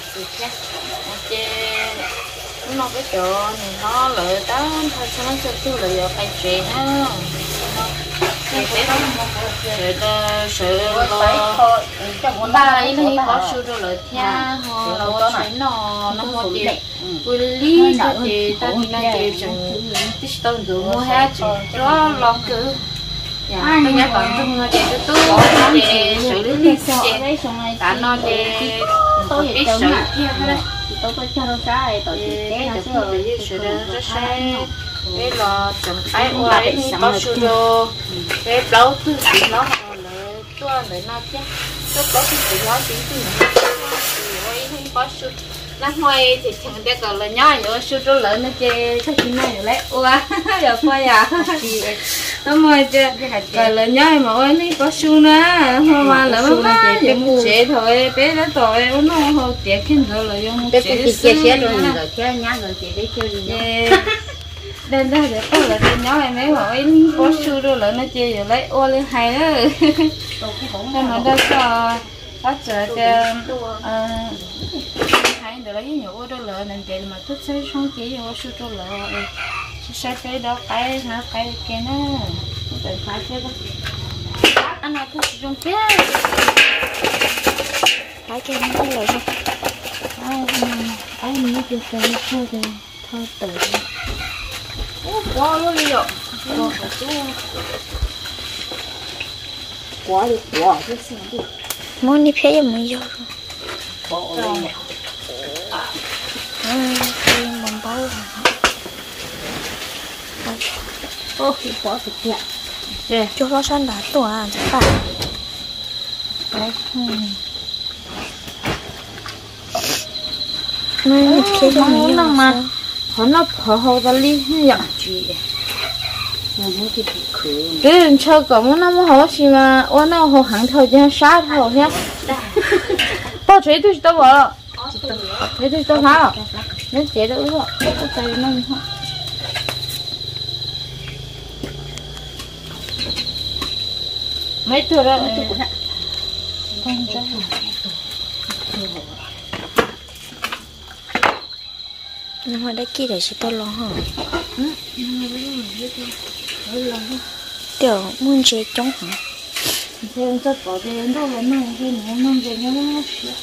chị nó cái chỗ này nó lợi đó thôi sao nó cho tôi lợi ở cái chuyện á thì cái sự lo ba ấy nó có sự rồi lợi theo lo chuyện nó mua chị vui lý cho chị ta thì nó chị chẳng tí tôi được mua hết chị đó lo cứ tôi nhớ còn chung chị tôi chị xử lý chị cả nó chị tôi biết xử tôi có cho nó trái tôi cái nó sẽ biết xử nó sẽ cái là chẳng cái ơi có sự rồi cái đâu tôi chỉ nó tôi lấy nó chứ tôi có cái nó chính tôi ơi không có sự nó hoài thì chẳng biết gọi là nhỏ nhỏ sự rồi lớn nó chơi cái gì này lấy ua giờ quay à nó mới chơi gọi là nhỏ mà ơi nó có sự nữa không mà là nó chỉ muốn chơi thôi bé nó thôi nó không tiệt kinh rồi là dùng chơi rồi rồi chơi nhá rồi chị đi chơi gì nên đó để có là chơi nhỏ em ấy mà ơi có sự rồi lớn nó chơi rồi lấy ua lên hay đó nên mà đó có chờ cái hay được lấy nhiều đôi lợn nên vậy mà thích xây xong chỉ vô số đôi lợn xây cái đó cái nó cái nó phải phải cái đó anh nói thích dùng cái nó đôi lợn ai nghĩ được cái thôi thì thôi tự quá luôn đi rồi quá đi quá cái gì đi muốn đi phía mình vô bỏ lên mình bao ô thì bỏ thực hiện rồi chú lo san đã tuổi à chắc phải nên phía cho mình mà nó họ ta đi vậy cái chơi có muốn nó muốn học gì mà ôn nó học hàng thời gian sát thôi nhá bao chế tôi đâu bỏ thế tôi đâu hả nó chế được rồi có tay nó không mấy tuổi rồi con trai nhưng mà đây kia để chỉ tao lo hả tiểu muốn chơi chống hả thế cho có tiền đâu mà nó cái nó về nó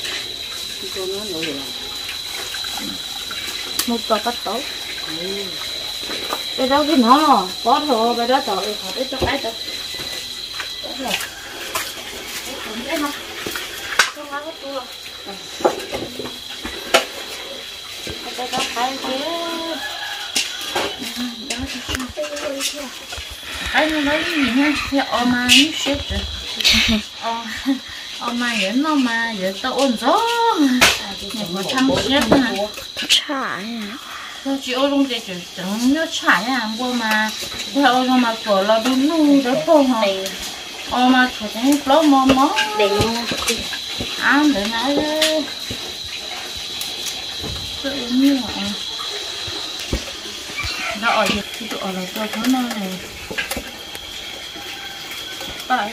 một tờ cắt tấu cái đó cái nó có thôi cái đó tờ thì phải cho cái tờ rồi cái nó không có cái tua cái đó cái kia cái nó nói gì nha thì ông mà nó xếp rồi ông mà giờ nó mà giờ tao ôn gió một trăm xếp mà chả tôi chỉ ôn luôn để chẳng nhớ chả nha mua mà theo ôn mà cổ là đúng luôn đó cô hả ông mà thủ cũng lâu mò để ăn để nói tự nhiên nó ở dịch thì tụi là tôi có nơi này phải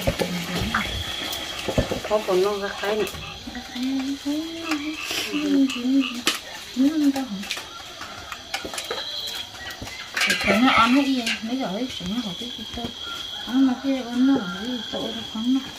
có còn nó ra cái này thấy nó ăn hết gì mấy giờ ấy nó hỏi cái gì tôi ăn mà cái nó hỏi tội nó không nó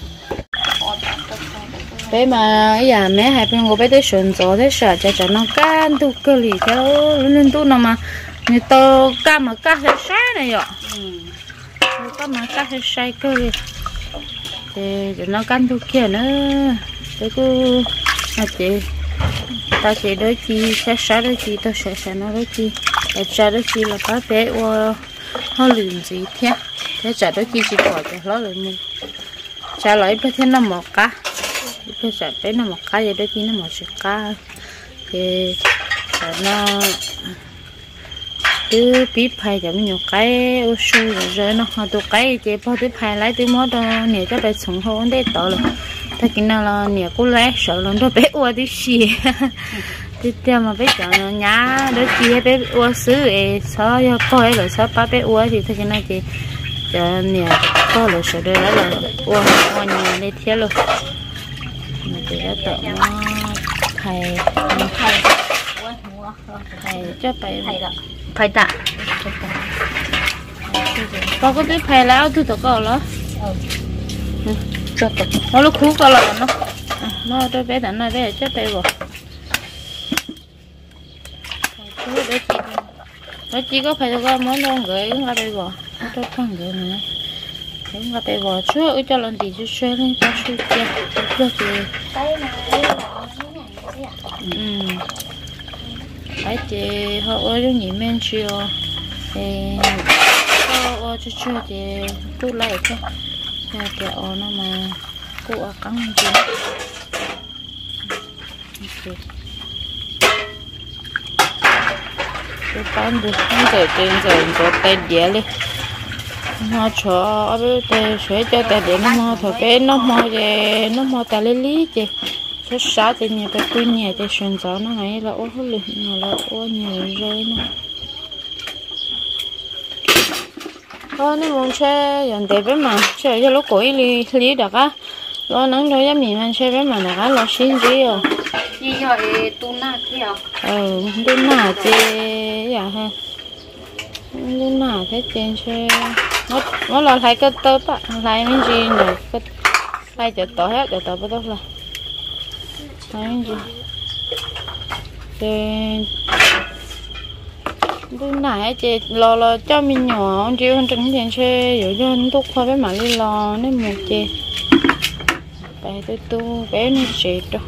bé mà ấy à mẹ hai bên ngồi bé tới sườn gió thế sợ cho nó can tu cơ lì theo lên tu nào mà người ta cá mà cá sẽ sai này ạ cá mà cá sẽ sai cơ lì thì cho nó can tu kia nữa để cứ à chị ta chỉ đôi chi sẽ sai đôi chi ta sẽ nó đôi chi để sai đôi chi là cá bé qua nó liền gì thế trả đôi chi chỉ bỏ cho nó lại mua trả lại bé thế nó một cá bây giờ bé nó một cái gì đó chỉ nó một sự cá thì nó cứ bí phai giống nhiều cái ô su rồi nó họ tụ cái chỉ bao tí phai lấy tí món đó nè cho bé sống hôn để tỏ rồi ta cái nào là nè cô lấy sợ lần đó bé uo tí xì thì theo mà bé chọn nhá đó chỉ bé uo xứ ấy sao cho coi rồi sao ba bé uo thì cái này thì cho nè có rồi sợ đây là uo uo nhà đây theo rồi mà để tỏ thầy cho phải phải tạ có cái tiếp thầy lão thứ tao có đó nó lúc khú có là nó tôi bé đàn này bé chết bé rồi nó chỉ có phải có món đâu gửi qua đây rồi tôi không gửi nữa chúng ta phải bỏ trước cho lần thì chơi lên cho chơi chơi thì phải thì họ ở trong nhị men chiều thì họ chơi thì tôi lại cái kẹo nó mà cụ ở cắn chứ tôi bán được không thể tiền rồi có tay đĩa đi họ cho ở bên suối cho tay đĩa nó mò thôi bé nó mò về nó mò tay lý chứ số sáu thì nhiều cái quy nhẹ thì chuyển gió nó ngay là ô liền nó là ô nhiều rồi nó thôi nên muốn chơi dọn đẹp bên mà chơi cho lúc cuối lý được á lo nắng thôi dám nhìn anh chơi bên mà nó lo xin gì rồi đi rồi tu na kia tu na chứ dạ ha tu na thế trên chơi nó là thấy cái tớp á thấy mấy gì nữa cái thấy chợ tỏi hết chợ tỏi bắt đầu là thấy gì thì tu na hết chị lo cho mình nhỏ chịu hơn trứng tiền chơi rồi cho anh thuốc khoa với mà đi lo nên một chị tại tôi tu bé nó chết đâu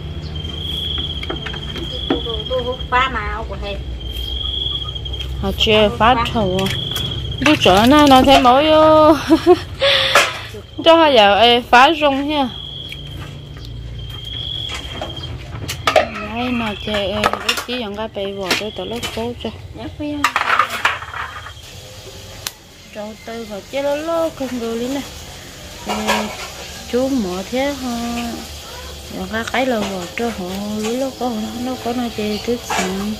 tu phá màu của thầy họ chơi phá thầu đi chợ này nó thấy mỗi vô cho họ giờ phá rung nha đây nó chơi chỉ dùng cái bể vỏ tôi tự lúc cố cho rồi từ vào chơi lố không được đi nè chú mở thế ha rồi cái là vỏ cho họ lý nó có nó chơi thứ gì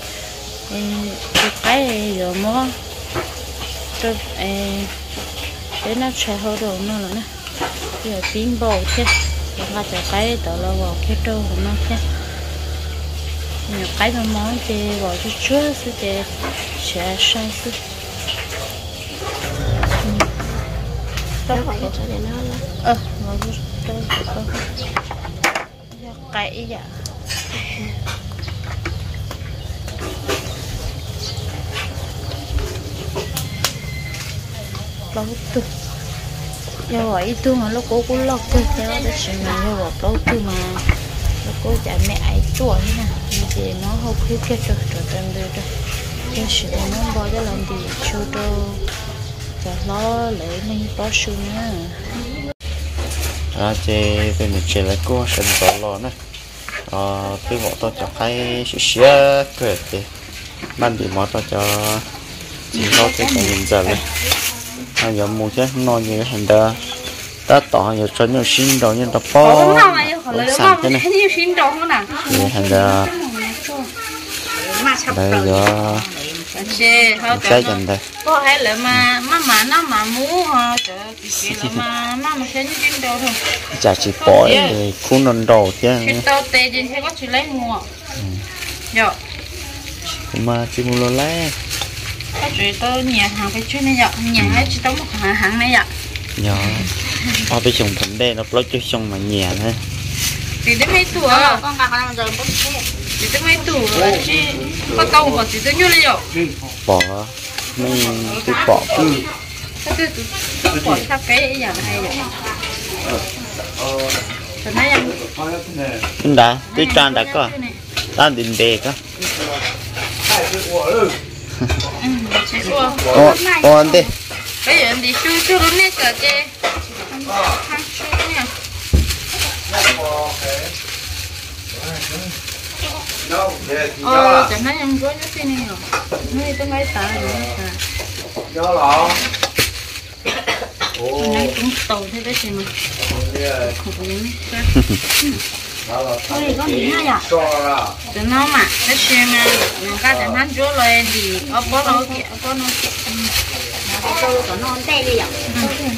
cái rồi mua cho để nó chạy hồ đồ nó là nè giờ tím bầu thế rồi ta sẽ cái đó là vỏ cái trâu của nó thế nhiều cái nó món thì vỏ cho chúa sẽ sẽ sai sự đó phải cho để nó vỏ cho trâu cái dạ bao tu giờ vậy tu mà lúc cô lóc tôi theo cái chuyện này giờ bỏ bao tu mà lúc cô chạy mẹ ấy tuổi nè thì nó không khiếp cái rồi trên đây rồi cái chuyện nó bao giờ làm gì cho đâu cho nó lấy nên có sự nữa chị bên mình chơi lại cô sẽ bỏ lò nè cái bộ tôi cho cái xíu cười thì ban bị mỏ tôi cho chỉ có cái nhìn giờ này giờ mua chứ non như cái hình đó ta tỏ giờ cho nhiều xin đồ như tập po sản thế này thì hình đó đây giờ cái dần đây có hay là mà nó mà mua ha chỉ là mà sẽ như xin đồ thôi chả chỉ bỏ thì khuôn non đồ chứ cái tao tê trên xe có chỉ lấy mua giờ mà chỉ mua lấy có chuyện tôi nhà hàng phải chuyên này giờ nhà hay chỉ tao một hàng này giờ nhỏ ở bên trong thằng đen nó lót cho trong mà nhà thôi thì đến mấy tuổi con bà con giờ bốc thế thì đến mấy tuổi chứ có tao mà chỉ tới nhiêu đây rồi bỏ mình cái bỏ tôi bỏ sao cái giờ hay vậy rồi nãy em chúng đã cái tràn đã có ta định đề có ổn đi bây giờ em đi chú đúng nè cờ chê thằng chú nha chẳng nói em có nhớ tin này rồi nói tôi mấy tờ rồi này cũng tàu thế đấy mà thôi có gì nữa nhỉ từ nó mà nó xem nó cá chẳng hắn chúa lên thì ở bó nó kìa bó nó tôi có non tê đi ạ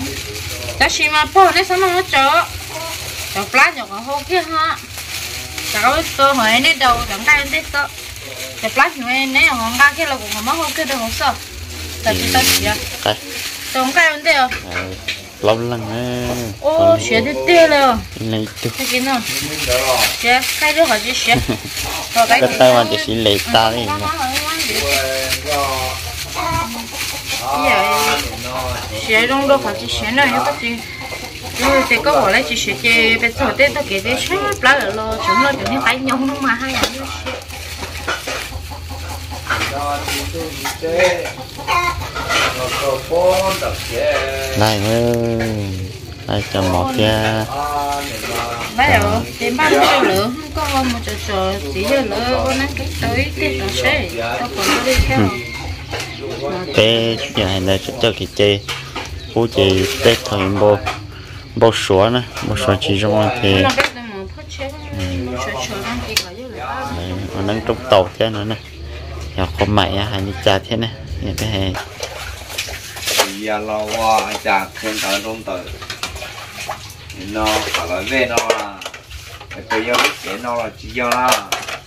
ta xem mà bó đấy sao nó cho plá nhỏ có hô kia ha cháu tôi hỏi nên đầu chẳng cái đến đó cái plak này nếu họ ngang kia là cũng không mất không kia được không sao tại vì tao chỉ cái tôi cái vấn đề à lâu lắm á ô xé thế tiêu rồi lấy tu cái gì nữa xé cái đứa họ chỉ xé rồi cái tay mà chỉ lấy ta đi xé trong đó họ chỉ xé này cái gì rồi thì có bỏ lại chỉ xé chè bây giờ tết tao kể tết xé plak rồi lo chúng nó chúng nó phải nhông mà hay là này ơi ai cho một kia bây giờ tiền bao nhiêu nữa không có một chỗ tí giờ nữa con ăn cái tới tết nó sẽ tao còn đi theo té chút nhà này cho cái chơi bố chị tết thời bố bố sủa nè bố sủa chỉ trong thì nó đang trong tàu thế nữa nè nhà có mày à hay đi chả thế nè nhà cái hè giờ lo qua chả thêm tới trong tới nó phải nói về nó là cái giờ biết cái nó là chỉ do là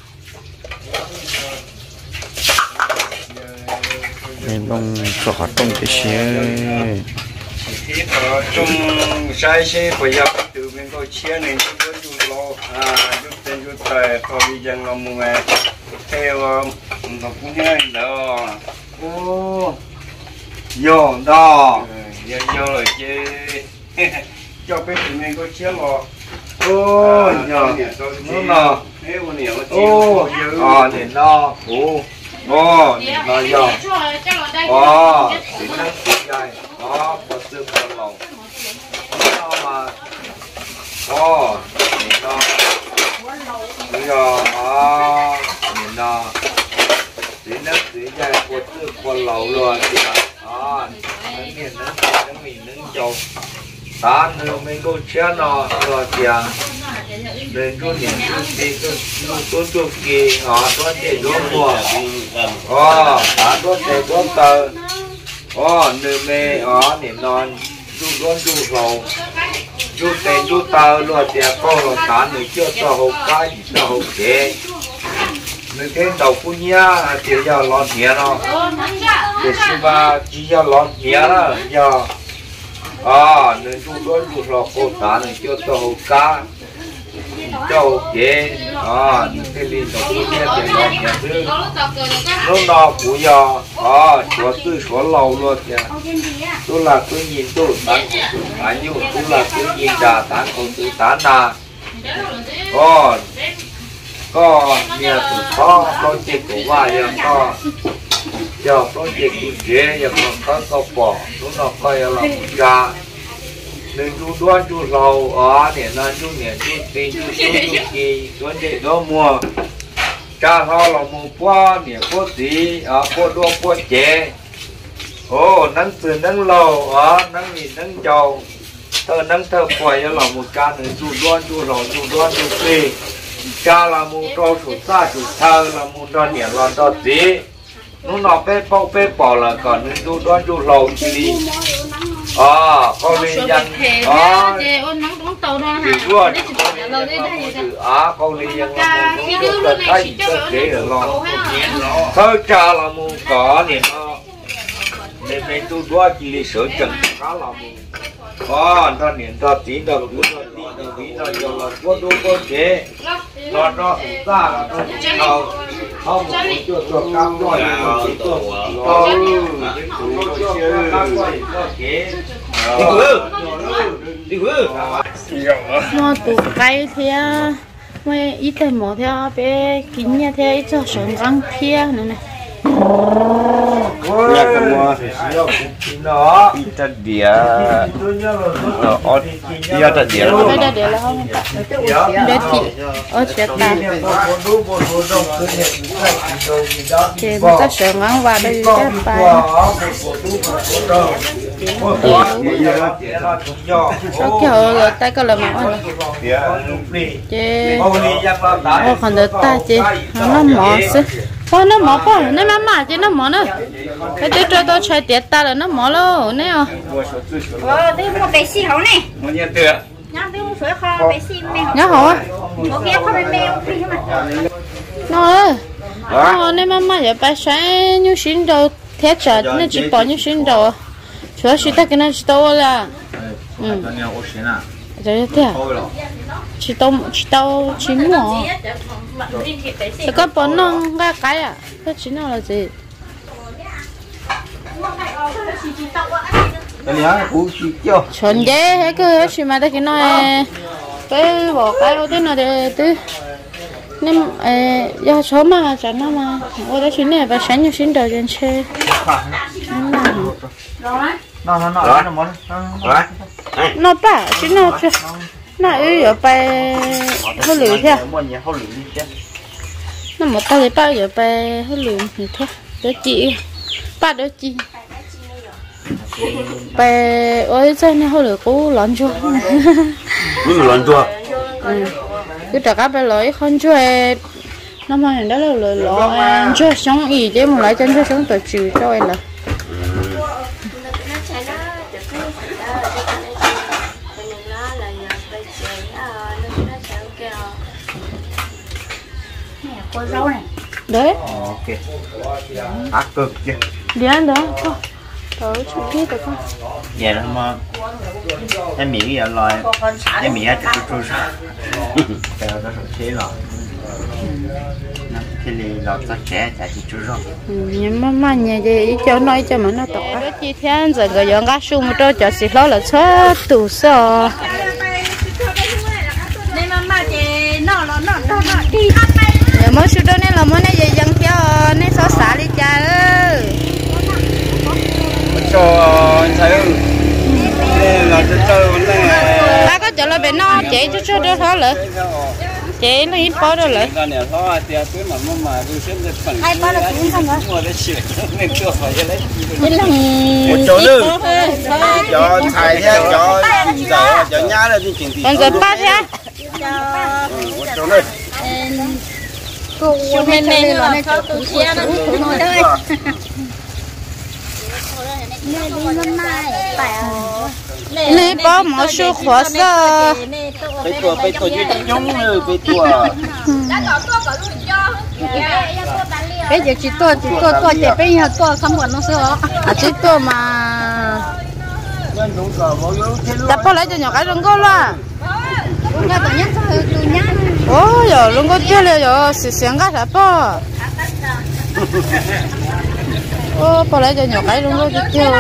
nên bông trọ trong cái xe khi ở trong sai xe bây giờ từ bên có chia này chúng tôi chú lo chú tên chú tài có bây giờ nó mua theo nó cũng như đó ô vô đó vô rồi chứ cho cái từ bên có chia lo ô nhờ nó nọ ô thì nó ô ô nó vô ô thì nó dài đó có xương con lòng nó mà ô thì nó bây giờ thì nó thì nó dài có xương con lòng luôn thì nó miền nó mình nướng dầu ta nữa mình có chén nó rồi thì nên có những cái gì có tốt kia có thể đốt mùa ta có thể đốt tờ nơi mê nên non du rầu du tên du tờ luôn thì có rồi ta nữa chưa cho hộp cái gì cho hộp kế nơi cái đầu của nhá thì giờ lon nhẹ nó để xem ba chỉ giờ lon nhẹ đó giờ nên du rầu cô ta nữa chưa cho hộp cá cho hộp kế cái ly đầu của nhá thì lon nhẹ thứ lúc nào cũng giờ chúa tư chúa lâu luôn kìa tôi là cứ nhìn tôi tán của tôi tán nhưng tôi là cứ nhìn đà tán của tôi tán đà có nhà tôi có chuyện của vài giờ có chuyện của dễ giờ có bỏ lúc nào coi là gà nên chú đoán chú lâu để nó chú nhẹ chú tin chú kỳ chú để đó mua cha họ là một qua nè có gì có đua có chè nắng từ nắng lâu nắng nhìn nắng giàu thơ nắng thơ quậy là một ca nữa chú đoan chú kỳ cha là một trâu chủ xa chủ thơ là một trâu nhẹ là trâu gì nó bê bỏ là còn nên chú đoan chú lâu đi con đi dân con đi dân thấy để được lo thôi cha là mua cỏ nè nên mình tu đua chỉ lý sở trần khá là mua nó niệm nó tí nó cũng nó tí nó tí nó giờ là có đua có chế nó ra là nó không một chút cho cam rồi chỉ nó tụ cái thế mấy ít cái mỏ theo bé kín nha theo ít cho sườn răng kia nữa này nhà cái mua nó ít đĩa ít đĩa là không để chị chết ta chị một cái sườn răng vào đây cái bài nó kiểu rồi tay có làm mỏ chị còn được ta chị nó mỏ xí nó mỏ bỏ nó mà chứ nó mỏ nữa cái tôi cho tôi chơi tiệt ta là nó mỏ luôn nè tôi mua bé xì hấu này mua nhiều tiền nhá tôi mua suối kho bé xì này nhá hổ Có biết không em mèo phi mà. nó nên mà giờ bà sáng như xin đâu thế trời nó chỉ bỏ như xin đâu chúa chỉ ta cái này chỉ đâu là rồi thế à chỉ đâu chỉ mua cái có bỏ nó cái à cái chỉ nào là gì chuẩn dễ hết cái chỉ mà cái nói cái bỏ cái ô thế nào để từ nên giờ số mà chẳng nào mà ô thế chuyện này bà sáng như xin đầu chân chơi nó bà chuyện nào chứ nó ấy ở bay hơi lười thế nó một tay bay ở bay hơi lười như thế đứa chị ba đứa chị bay ôi sao nó hơi lười cố lăn chua lăn chua cứ trả các bé lối không chơi nó mà hiện đó là lối lối chơi sống gì chứ một lại chân chơi sống tự chịu cho em là Có rau này. đấy ok ác cực chứ đi ăn đó thôi tới chụp kia được không vậy đó mà em miệng vậy rồi em miệng cho tôi cái đó là thế rồi thì là ta trẻ chạy thì chưa rồi nhưng mà nhà gì cho nói cho mà nó tỏ cái chi thiên giờ người dân gác xuống một chỗ cho xịt lo là chết tủ sợ Nên mà chị nó đi giờ mới xuống đó nên là mới này giờ dân theo nên xóa xả đi cha ơi cho thấy nên là chơi vấn đề ba có chỗ là bên nó chị chút chút đó thôi lỡ chị nó ít bỏ rồi lỡ hai ba là cũng không hả? một chỗ nữa cho thầy theo cho nhá là đi chuyển còn giờ ba thế một chỗ nữa Cô nên là nó cho tụi xe nó thôi đấy. Nên đi mâm mai phải này bỏ một số khóa sơ bây tua như nhung rồi bây tua bây giờ chỉ tua chỉ bây giờ tua không còn nó sữa à chỉ tua mà đặt bỏ lại cho nhỏ cái rừng cô là nhà tổ nhất sao tụi nhá ôi giờ rừng cô chưa liệu rồi xịt xẻng cái đặt bỏ ô bỏ lại cho nhỏ cái rừng cô chưa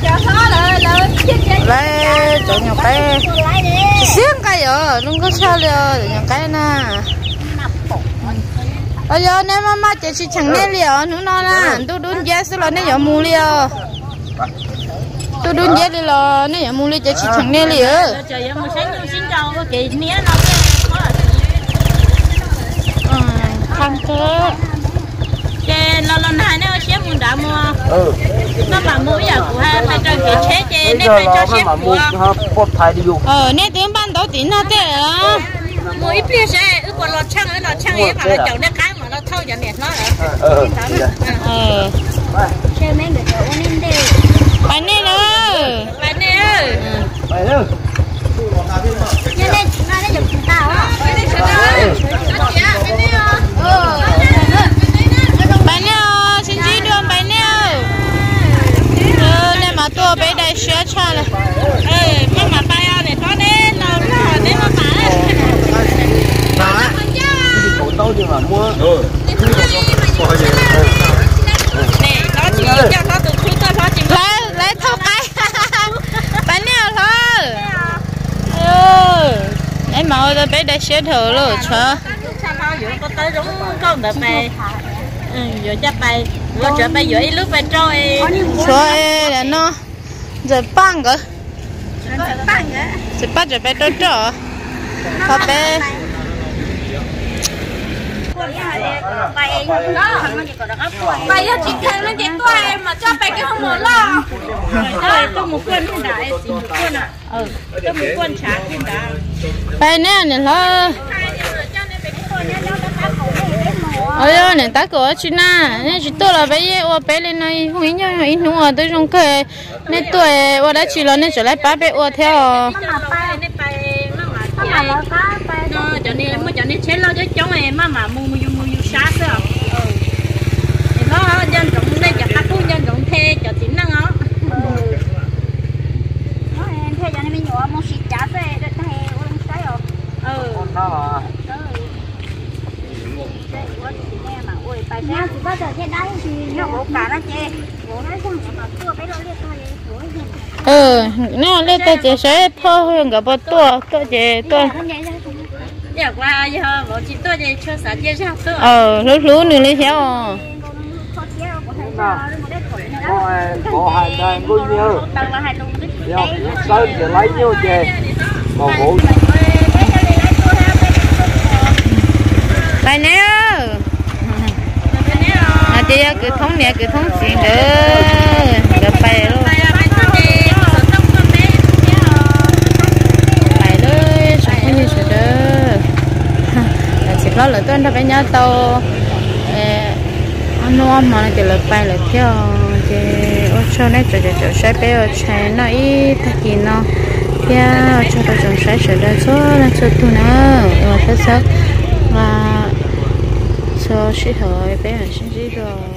lấy cho nhỏ cái xẻng cái rồi rừng cô sao liệu nhỏ cái nè bây giờ nếu mà chị chỉ chẳng nghe liệu nữa nó là tôi đun giá số là nếu giờ mua liệu tôi đun giá đi là nếu giờ mua liệu chị chỉ chẳng nghe liệu thằng cơ lần hai nó xếp muốn đã mua nó mà mua giờ của hai phải cho cái chế chế nên phải cho xếp của nên tiếng ban đầu tiếng nó thế à mua ít biết sẽ ước còn lọt chăng ấy mà nó chồng nó cái mà nó thâu cho mệt nó chơi mấy người chỗ nên đều bài này nữa nhưng nên nó dùng tao á bài này xin chỉ đường bài này nên mà tôi bé đây sửa cha là mà bài này có đấy lâu rồi đấy mà tôi nhưng mà mua nè nó chỉ cho nó từ khi tôi nó chỉ lấy thâu cái bài này thôi em mau tôi bé đây sửa thử rồi chờ có tới đúng con đợt này giờ chắc bay có chuyện bay dưới nước bay trôi rồi là nó giờ băng cơ giờ bắt giờ bé trôi trôi có bé bay cho chị thêm lên chị tôi mà cho bay cái không muốn lo tôi một quân hiện đại chỉ một quân à tôi một quân trả hiện đại bài này này thôi ôi này ta có chuyện na nên chỉ tôi là bây giờ ở bên lên này không hiểu nhau ít nữa tôi trong cái nên tôi ở đây chỉ là nên trở lại ba bé ở theo mà nó cá bay nó cho nên chết lo cho chống em mà mua sát rồi thì nó dân cũng đây cho các cô dân cũng thuê cho chính năng đó nó em thuê cho nên mình nhỏ mua xịt chả thế để thay uống cái rồi nó bài ra thì bao giờ thế đấy thì nó bố cả nó chê bố nói rằng mà tua cái nó liệt thôi nó lên tới chỉ sẽ phô hơn cả bao tua chỉ tua giờ qua giờ bố chỉ tua chỉ cho xã chia sao tua lú nữa lấy theo bộ hai đang bao nhiêu sơn thì lấy nhiêu chè còn bộ bài nè chị cứ thống nè cứ thống chuyện nữa được bài luôn bài đấy sao không như vậy đó chỉ có là tôi đã phải nhớ tao nó mà chỉ là bài là theo thì ở chỗ này chỗ sai bé ở trái nó ít thay gì nó theo cho tôi trồng sai sửa đó số là số tu nữa và thế sao và cho sĩ hội bé là sinh gì rồi